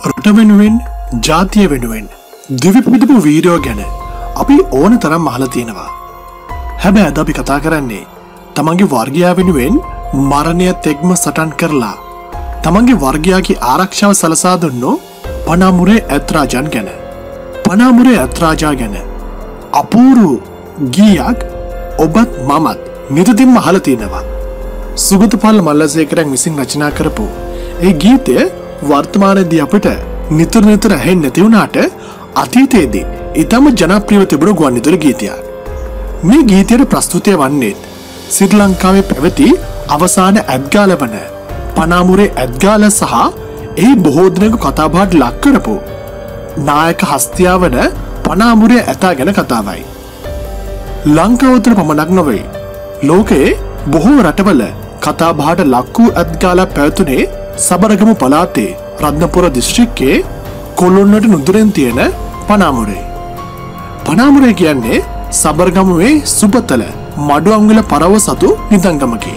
රට වෙනුවෙන් ජාතිය වෙනුවෙන් දිවිපිදපු වීරයෝ ගැන අපි ඕන තරම් අහලා තියෙනවා. හැබැයි අද අපි කතා කරන්නේ තමන්ගේ වර්ගයා වෙනුවෙන් මරණයත් එක්ම සටන් කරලා තමන්ගේ වර්ගයාගේ ආරක්ෂාව සලසා දුන්නු පනාමුරේ ඇත්රාජන් ගැන. පනාමුරේ ඇත්රාජා ගැන අපූර්ව ගීයක් ඔබත් මමත් නිතරම අහලා තියෙනවා. සුගතපල් මල්ලසේකරන් විසින් රචනා කරපු ඒ ගීතය වර්තමානයේදී අපිට නිතර ඇහෙන්නේ නැති වුණාට අතීතයේදී ඊටම ජනප්‍රියව තිබුණු ගුවන්විදුලි ගීතයක්. මේ ගීතයේ ප්‍රස්තුතය වන්නේ ශ්‍රී ලංකාවේ පැවති අවසාන ඇත්ගාල වන පනාමුරේ ඇත්ගාල සහ ඒ බොහෝ දිනක කතාබහට ලක් කරපු නායක හස්තියා වන පනාමුරේ ඇතා ගැන කතාවයි. ලංකාව තුළ පමණක් නොවේ ලෝකයේ බොහෝ රටවල කතාබහට ලක් වූ ඇත්ගාල පැවතුනේ සබරගම පළාතේ රත්නපුර දිස්ත්‍රික්කයේ කොළොන්නට නුදුරෙන් තියෙන පනාමුරේ. පනාමුරේ කියන්නේ සබරගමුවේ සුපතල මඩුවංගල පරව සතු නිදන්ගමකි.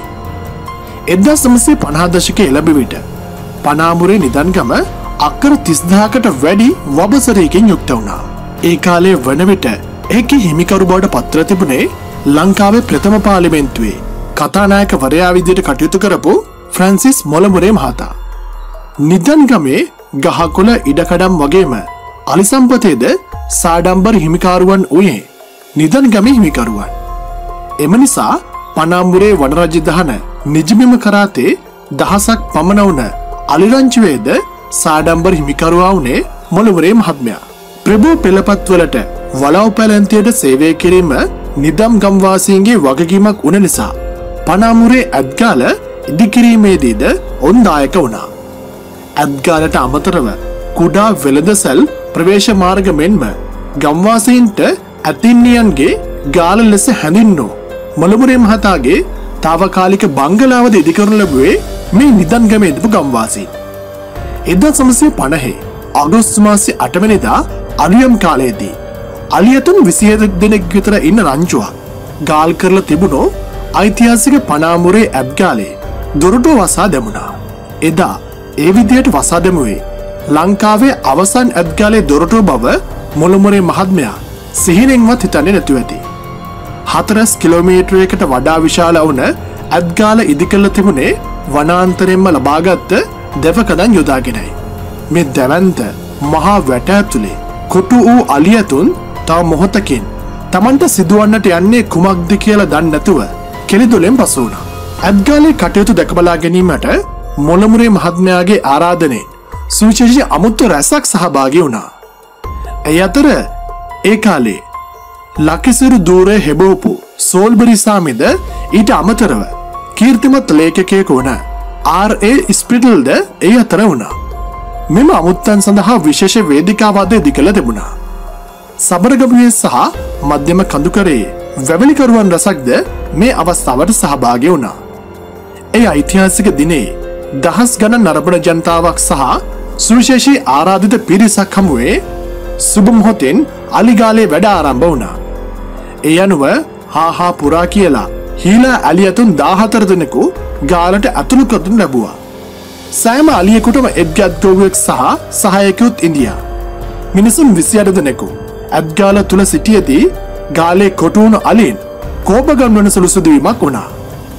1950 දශකයේ එළඹ විට පනාමුරේ නිදන්ගම අක්කර 30000කට වැඩි වබසරයකින් යුක්ත වුණා. ඒ කාලයේ වන විට ඒකේ හිමිකරු බවට පත්‍ර තිබුණේ ලංකාවේ ප්‍රථම පාර්ලිමේන්තුවේ කතානායකවරයා විදිහට කටයුතු කරපු ෆ්‍රැන්සිස් මොලමුරේ මහතා. නිදන්ගමේ ගහකොළ ඉඩකඩම් වගේම අලිසම්පතේද සාඩම්බර හිමිකාරුවන් වූයේ නිදන්ගමේ හිමිකරුවන්. එම නිසා පනාමුරේ වනරජ දහන නිජබිම කරාතේ දහසක් පමණ වුණ අලිරංචුවේද සාඩම්බර හිමිකරුවා වුණේ මොලමුරේ මහත්මයා. ප්‍රභූ පෙළපත්වලට වලව් පැලැන්තියට සේවය කිරීම නිදම් ගම්වාසීන්ගේ වගකීමක් වුණ නිසා පනාමුරේ ඇත්ගාල ඉදිකිරීමේදීද ඔවුන් දායක වුණා. ඇත්ගාලට අමතරව කුඩා වෙළඳසැල් ප්‍රවේශ මාර්ග මෙන්ම ගම්වාසීන්ට ඇතින්නියන්ගේ ගාල ලෙස හැඳින්වූ මොලමුරේ මහතාගේ තාවකාලික බංගලාවද ඉදිකරනු ලැබුවේ මේ නිදන්ගමේ ඉඳපු ගම්වාසීන්. 1950 අගෝස්තු මාසයේ 8 වෙනිදා අලියම් කාලයේදී අලියතුන් 27 දෙනෙක් විතර ඉන්න රංචුවක් ගාල් කරලා තිබුණු ඓතිහාසික පනාමුරේ ඇත්ගාලේ දොරටුව වසා දැමුණා. එදා ඒ විදියට වසා දැමුවේ ලංකාවේ අවසන් ඇත්ගාලේ දොරටුව බව මොලමුරේ මහත්මයා සිහිනෙන්වත් හිතන්නේ නැතුව ඇති. 4 කිලෝමීටරයකට වඩා විශාල වුණ ඇත්ගාල ඉදිකළ තිබුණේ වනාන්තරයෙන්ම ලබාගත් දෙවකදන් යොදාගෙනයි. මේ දැවන්ත මහා වැට ඇතුලේ කොටු වූ අලියතුන් තව මොහොතකින් Tamanට සිදුවන්නට යන්නේ කුමක්ද කියලා දන්නේ නැතුව කෙලිදොලෙන් පසු වුණා. ඇත්ගාලේ කටයුතු දැකබලා ගැනීමට මොලමුරේ මහත්මයාගේ ආරාධනෙන් සුවිශේෂී අමුත්තු රැසක් සහභාගී වුණා. ඒ අතර ඒ කාලේ ලකිසිරු දූරේ හෙබවපු සෝල්බරි සාමිද ඊට අමතරව කීර්තිමත් ලේඛකයෙකු වුණ ආර්.ඒ. ස්ප්‍රිටල්ද ඒ අතර වුණා. මෙම අමුත්තන් සඳහා විශේෂ වේදිකාවක්ද ඉදිකළ තිබුණා. සබරගමුවේ සහ මධ්‍යම කඳුකරේ වැවිලිකරුවන් රසක්ද මේ අවස්ථාවට සහභාගී වුණා. ඒ ඓතිහාසික දිනේ දහස් ගණන් නරඹන ජනතාවක් සහ සුවිශේෂී ආරාධිත පිරිසක් හමුවේ සුබ මොහොතෙන් අලිගාලේ වැඩ ආරම්භ වුණා. ඒ අනුව හා පුරා කියලා හීලා අලියතුන් 14 දෙනෙකු ගාලට ඇතුළු කරනු ලැබුවා. සෑම අලියෙකුටම එක්ගත්ගොවෙක් සහ සහායකයොත් ඉන්දියා. මිනිසුන් 28 දෙනෙකු ඇත්ගාල තුල සිටියේදී ගාලේ කොටු වුණු අලින් කෝප ගන්වන සුළු සිදුවීමක් වුණා.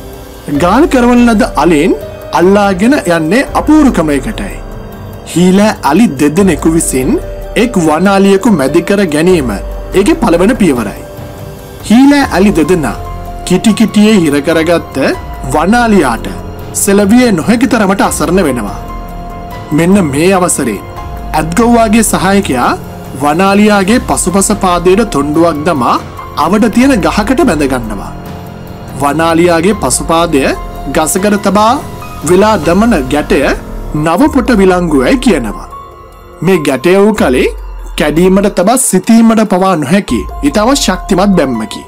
ගාල කරවන ලද අලින් අල්ලාගෙන යන්නේ අපූර්ව ක්‍රමයකටයි. හීලා අලි දෙදෙනෙකු විසින් එක් වනාලියෙකු මැදි කර ගැනීම ඒකේ පළවෙනි පියවරයි. හීලා අලි දෙදෙනා කිටියේ හිර කරගත්ත වනාලියාට සෙලවියේ නොහැකි තරමට අසරණ වෙනවා. මෙන්න මේ අවසරේ ඇත්ගොව්වාගේ සහායකයා වනාලියාගේ පසුපස පාදයට තොණ්ඩුවක් දමා අවට තියෙන ගහකට බැඳ ගන්නවා. වනාලියාගේ පසුපාදය ගසකට තබා වෙලා දමන ගැටය නවපොට විලංගුවයි කියනවා. මේ ගැටය වූ කලේ කැඩීමට තබා සිතීමට පවා නොහැකි ඊටම ශක්තිමත් බැම්මකි.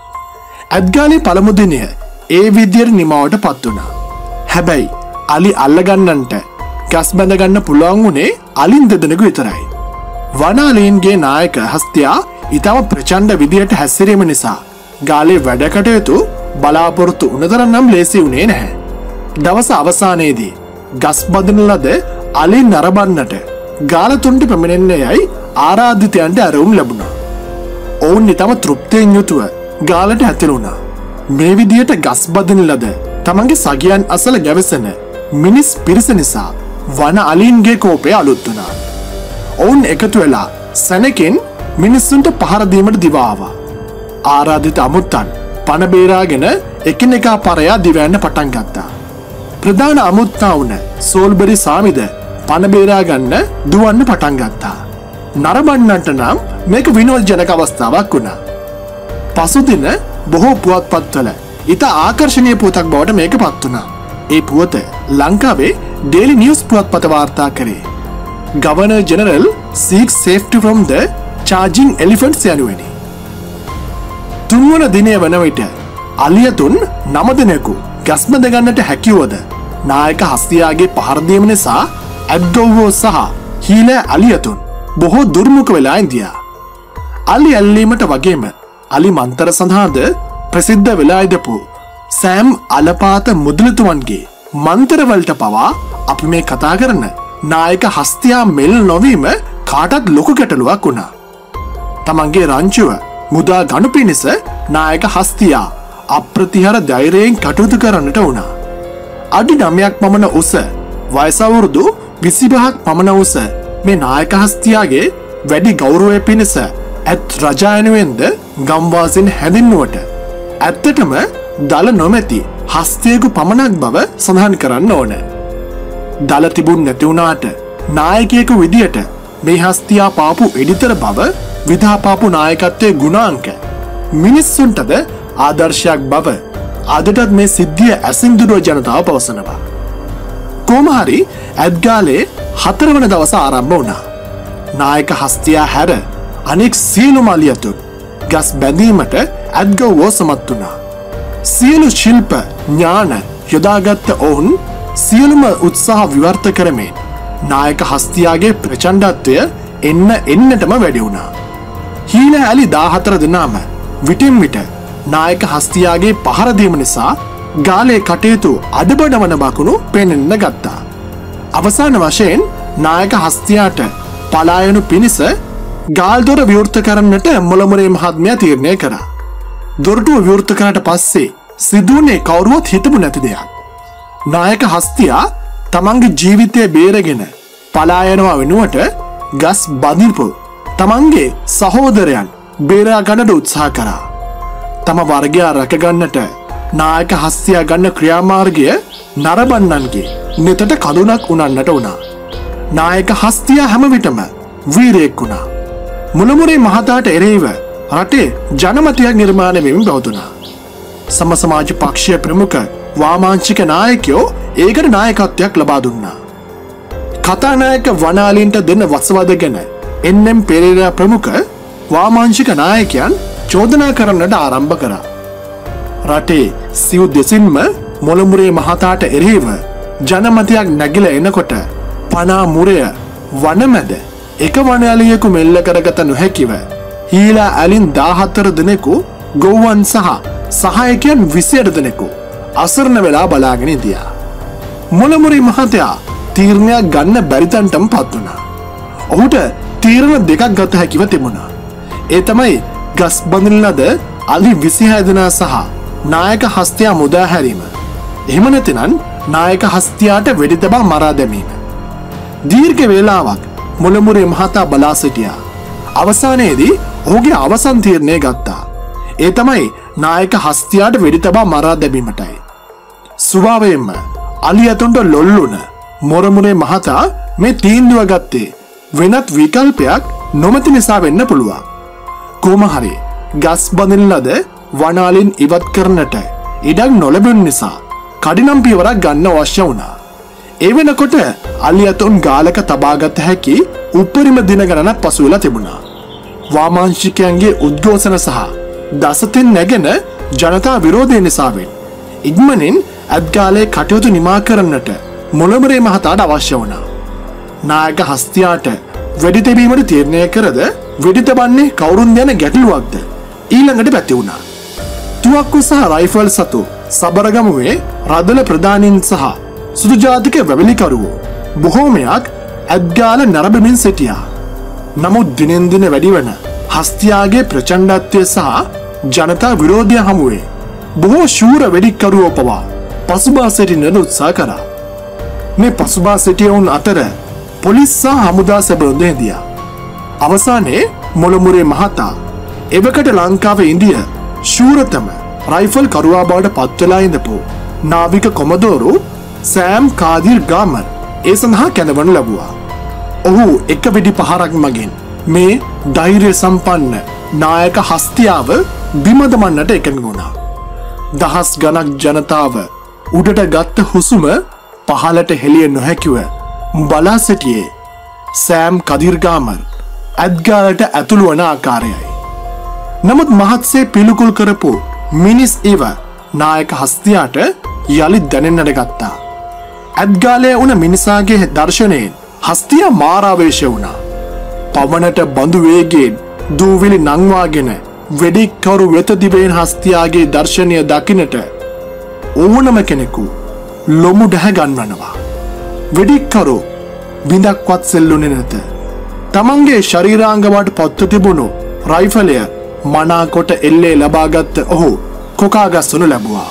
ඇත්ගාලේ පළමු දිනය ඒ විදියට නිමාවට පත් වුණා. හැබැයි අලි අල්ලගන්නන්ට ගස් බැඳ ගන්න පුළුවන් වුණේ අලින් දෙදෙනෙකු විතරයි. වනාලීන්ගේ නායක හස්තියා ඊටම ප්‍රචණ්ඩ විදියට හැසිරීම නිසා ගාලේ වැඩ කටයුතු බලාපොරොත්තු වුණ තරම් නම් ලේසි වුණේ නැහැ. දවස අවසානයේදී ගස් බඳින ලද අලින් නරඹන්නට ගාලතුන්ට පැමිණෙන්නේ යයි ආරාධිතයන්ට ඇරවුම් ලැබුණා. ඔවුන් ඊටම තෘප්තියෙන් යුතුව ගාලට ඇතුළුණා. මේ විදියට ගස් බදින ලද තමන්ගේ සගයන් අසල ගැවසෙන මිනිස් පිරිස නිසා වන අලීන්ගේ කෝපය අලුත් වුණා. ඔවුන් එකතු වෙලා සැනකින් මිනිස්සුන්ට පහර දීමට දිවා ආවා. ආරාධිත අමුත්තන් පණ බේරාගෙන එකිනෙකා පරයා දිවයන්න පටන් ගත්තා. ප්‍රධාන අමුත්තා වුණ සෝල්බරි සාමිද පණ බේරා ගන්න දුවන්න පටන් ගත්තා. නරඹන්නන්ට නම් මේක විනෝදජනක අවස්ථාවක් වුණා. පසුදින බොහෝ පුවත්පත්වල ඉතා ආකර්ශනීය පුවතක් බවට මේක පත් වුණා. ඒ පුවත ලංකාවේ ඩේලි නිවුස් පුවත්පත වාර්තා කරේ. Governor general seeks safety from the charging elephants යනුවෙනි. තුන්වන දිනය වන විට අලියතුන් 9 දෙනෙකු ගස්බඳ ගන්නට හැකිවද නායක හස්තියාගේ පහර දීම නිසා ඇද්ගොව්වෝ සහ හීලෑ අලියතුන් බොහෝ දුර්මුඛ වෙලා ඉඳියා. අලි ඇල්ලීමට වගේම අලි මන්තර සඳහාද ප්‍රසිද්ධ වෙලා ඉදපු සෑම් අලපාත මුදලිතුවන්ගේ මන්තරවලට පවා අපි මේ කතා කරන නායක හස්තියා මෙල් නොවීම කාටත් ලොකු ගැටලුවක් වුණා. තමන්ගේ රංචුව මුදා ගනු පිණිස නායක හස්තියා අප්‍රතිහාර ධෛර්යයෙන් කටයුතු කරන්නට වුණා. අඩි 9ක් පමණ උස වයස අවුරුදු 25ක් පමණ උස මේ නායක හස්තියාගේ වැඩි ගෞරවය පිණිස ඇත් රජායනුවෙන්ද ගම්වාසින් හැඳින්නුවට ඇත්තටම දල නොමැති හස්තියෙකු පමණක් බව සඳහන් කරන්න ඕන. දල තිබුණ නැති වුණාට නායකයෙකු විදියට මේ හස්තියා පාපු එඩිතර බව විධාපාපු නායකත්වයේ ගුණාංක මිනිස්සුන්ටද ආදර්ශයක් බව අදටත් මේ සිද්ධිය ඇසින්දුරුව ජනතාව පවසනවා. කොහොම හරි ඇත්ගාලේ 4 වන දවස ආරම්භ වුණා. නායක හස්තියා හැර අනෙක් සියලුම අලියතුන් ගස් බැඳීමට ඇත්ගොව්වෝ සමත් වුණා. සියලු ශිල්ප ඥාන යොදාගත්ත ඔවුන් සියලුම උත්සාහ විවර්ත කරමින් නායක හස්තියාගේ ප්‍රචණ්ඩත්වය එන්නටම වැඩි වුණා. හීල ඇලි 14 දෙනාම විටින් විට නායක හස්තියාගේ පහර දීම නිසා ගාලේ කටයුතු අඩබඩ වන බකුණු පෙනෙන්න ගත්තා. අවසාන වශයෙන් නායක හස්තියාට පලායනු පිණිස ගාල්දොර විවෘත කරන්නට මුලමුරේ මහත්මයා තීරණය කරා. දොරටුව විවෘත කරාට පස්සේ සිදුවුනේ කවුරුවත් හිතපු නැති දෙයක්. නායක හස්තියා තමන්ගේ ජීවිතය බේරගෙන පලායනවා වෙනුවට ගස් බදිපු තමන්ගේ සහෝදරයන් බේරා ගන්නට උත්සාහ කරා. තම වර්ගයා රැකගන්නට නායක හස්තියා ගන්න ක්‍රියාමාර්ගය නරඹන්නන්ගේ නෙතට කඳුනක් උනන්නට වුණා. නායක හස්තියා හැම විටම වීරයෙක් වුණා. මුලමුරේ මහතාට එරෙහිව රටේ ජනමතයක් නිර්මාණය වෙමින් පවතුණා. සම සමාජ පක්ෂයේ ප්‍රමුඛ වාමාංශික නායකයෝ ඒකට නායකත්වයක් ලබා දුන්නා. කතානායක වනාලින්ට දෙන වසවදගෙන එන්.එම්. පෙරේරා ප්‍රමුඛ වාමාංශික නායකයන් චෝදනා කරන්නට ආරම්භ කරා. රටේ සිව් දෙසින්ම මුලමුරේ මහතාට එරෙහිව ජනමතයක් නැගිලා එනකොට පනාමුරය වනමැද එක වනයාලියෙකු මෙල්ල කරගත නොහැකිව හීලා ඇලින් 14 දෙනෙකු ගොව්වන් සහ සහායකයන් 28 දෙනෙකු අසරණ වෙලා බලාගෙන ඉඳියා. මුලමුරේ මහතයා තීරණයක් ගන්න බැරි තැනටම පත් වුණා. ඔහුට තීරණ දෙකක් ගත හැකිව තිබුණා. ඒ තමයි ගස් බඳින ලද අලි 26 දෙනා සහ නායක හස්තියා මුදා හැරීම. එහෙම නැතිනම් නායක හස්තියාට වෙඩි තබා මරා දැමීම. දීර්ඝ වේලාවක් මුලමුරේ මහතා බලා සිටියා. අවසානයේදී ඔහුගේ අවසන් තීරණය ගත්තා. ඒ තමයි නායක හස්තියාට වෙඩි තබා මරා දැමීමටයි. ස්වභාවයෙන්ම අලියතුන්ට ලොල්ලුන මුලමුරේ මහතා මේ තීන්දුව ගත්තේ වෙනත් විකල්පයක් නොමැති නිසා වෙන්න පුළුවන්. කොහොම හරි ගස් බඳින ලද වනාලින් ඉවත් කරන්නට ඉඩක් නොලැබුණ නිසා කඩිනම් පියවරක් ගන්න අවශ්‍ය වුණා. ඒ වෙනකොට අලියතුන් ගාලක තබාගත හැකි උපරිම දින ගණනක් පසු වෙලා තිබුණා. වාමාංශිකයන්ගේ උද්ඝෝෂණ සහ දසතින් නැගෙන ජනතා විරෝධය නිසාවෙන් ඉක්මනින් ඇත්ගාලේ කටයුතු නිමා කරන්නට මුලමුරේ මහතාට අවශ්‍ය වුණා. නායක හස්තියාට වෙඩි තැබීමට තීරණය කරද වෙඩි තබන්නේ කවුරුන් යන ගැටලුවක්ද ඊළඟට පැති වුණා. තුවක්කු සහ රයිෆල් සතු සබරගමුවේ රදල ප්‍රධානීන් සහ සුදු ජාතික වැවිලිකරුවෝ බොහෝමයක් ඇත්ගාල නරඹමින් සිටියා. නමුත් දිනෙන් දින වැඩිවන හස්තියාගේ ප්‍රචණ්ඩත්වය සහ ජනතා විරෝධය හමුවේ බොහෝ ශූර වෙඩික්කරුවෝ පවා පසුබා සිටින්නට උත්සාහ කරා. මේ පසුබා සිටියවුන් අතර පොලිස් සහ හමුදා සැබඳු හිටියා. අවසානයේ මොළමුරේ මහතා එවකට ලංකාවේ ඉන්දිය ශූරතම රයිෆල් කරුවා බවට පත්වෙලා ඉඳපු නාවික කොමදෝරු සෑම් කාදිර් ගාමර් ඒ සඳහා කැඳවනු ලැබුවා. ඔහු එක වෙඩි පහරක් මගින් මේ ධෛර්ය සම්පන්න නායක හස්තියාව බිම දමන්නට එකඟ වුණා. දහස් ගණක් ජනතාව උඩට ගත්ත හුසුම පහළට හෙළිය නොහැකිව බලා සිටියේ සෑම් කදිර් ගාමර් ඇත්ගාලට ඇතුළු වන ආකාරයයි. නමුත් මහත්සේ පිළිකුල් කරපු මිනිස් ඉව නායක හස්තියාට යළිත් දැනෙන්නට ගත්තා. ඇත්ගාලේ වුණ මිනිසාගේ දර්ශනයෙන් හස්තියා මාරාවේශ වුණා. පවනට බඳු වේගයෙන් දූවිලි නංවාගෙන වෙඩික්කරු වෙත දිවෙන හස්තියාගේ දර්ශනය දකින්නට ඕනම කෙනෙකු ලොමු ඩැහැ ගන්වනවා. වෙඩික්කරු බිඳක්වත් සෙල්ලුනේ නැත. තමන්ගේ ශරීරාංගවට පත්ව තිබුණු රයිෆලය මනාකොට එල්ලේ ලබාගත්ත ඔහු කොකා ගස්සනු ලැබුවා.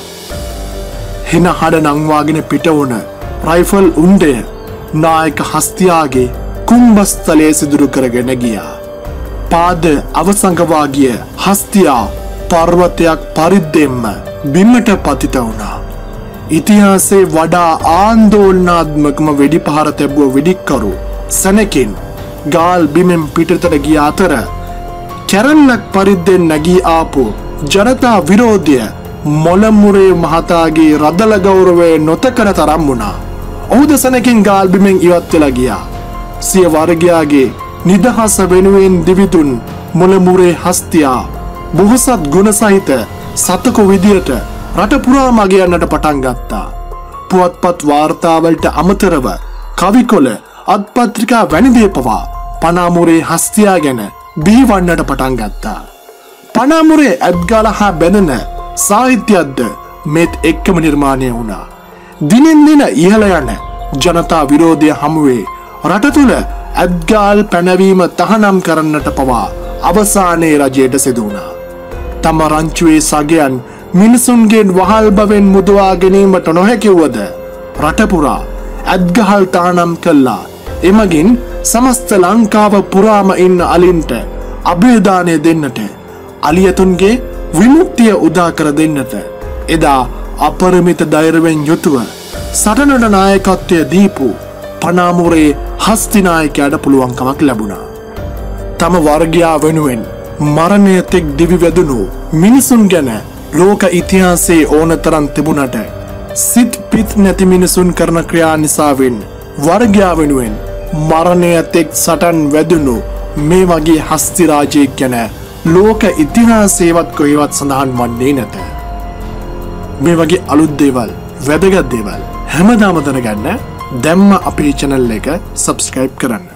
හින හඩ නංවාගෙන පිටවුණ රයිෆල් උණ්ඩය නායක හස්තියාගේ කුම්භස්ථලයේ සිදුරු කරගෙන ගියා. පාද අවසංගවා ගිය හස්තියා පර්වතයක් පරිද්දෙන්ම බිමට පතිත වුණා. ඉතිහාසයේ වඩා ආන්දෝලනාත්මකම වෙඩි පහර තැබුව වෙඩික්කරු සැනකින් ගාල් බිමෙන් පිටතට ගිය අතර කැරල්ලක් පරිද්දෙන් නැගී ආපු ජනතා විරෝධය මොළමුරේ මහතාගේ රදල ගෞරවය නොතකන තරම් වුණා. ඔහුද සැනකින් ගාල් බිමෙන් ඉවත් වෙලා ගියා. සිය වර්ගයාගේ නිදහස වෙනුවෙන් දිවිතුන් මොළමුරේ හස්තියා බොහෝසත් ගුණ සහිත සතකු විදියට රට පුරා මග යන්නට පටන් ගත්තා. පුවත්පත් වාර්තාවලට අමතරව කවිකොළ අත්පත්‍රිකා වැනි දේ පවා පනාමුරේ හස්තියා ගැන බිහිවන්නට පටන් ගත්තා. පනාමුරේ ඇත්ගාල හා බැඳෙන සාහිත්‍යයක්ද මෙත් එක්කම නිර්මාණය වුණා. දිනෙන් දින ඉහළ යන ජනතා විරෝධය හමුවේ රට තුළ ඇත්ගාල් පැනවීම තහනම් කරන්නට පවා අවසානයේ රජයට සිදු වුණා. තම රංචුවේ සගයන් මිනිසුන්ගෙන් වහල් බවෙන් මුදවා ගැනීමට නොහැකිවද රට පුරා ඇත්ගහල් තහනම් කළා. එමගින් සමස්ත ලංකාව පුරාම ඉන්න අලින්ට අභේදානය දෙන්නට, අලියතුන්ගේ විමුක්තිය උදා කර දෙන්නට එදා අපරිමිත ධෛර්යයෙන් යුතුව සටනට නායකත්වය දීපු පනාමුරේ හස්තිනායකයාට පුළුවන්කමක් ලැබුණා. තම වර්ගයා වෙනුවෙන් මරණය තෙක් දිවි වැදුණු මිනිසුන් ගැන ලෝක ඉතිහාසයේ ඕනතරම් තිබුණට සිත් පිත් නැති මිනිසුන් කරන ක්‍රියා නිසාවෙන් වර්ගයා වෙනුවෙන් මරණය තෙක් සටන් වැදුණු මේ වගේ හස්ති රාජයෙක් ගැන ලෝක ඉතිහාසයේවත් කොහෙවත් සඳහන් වන්නේ නැත. මේ වගේ අලුත් දේවල්, වැදගත් දේවල් හැමදාම දැනගන්න දැම්ම අපේ channel එක subscribe කරන්න.